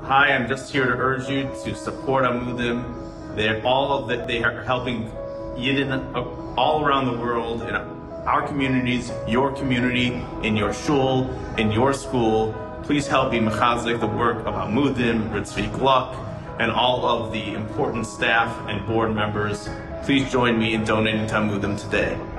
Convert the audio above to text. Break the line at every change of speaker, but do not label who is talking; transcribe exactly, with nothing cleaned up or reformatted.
Hi, I'm just here to urge you to support Amudim. They're all of that. They are helping Yidden all around the world, in our communities, your community, in your shul, in your school. Please help me mechazik the work of Amudim, Ritzvi Gluck, and all of the important staff and board members. Please join me in donating to Amudim today.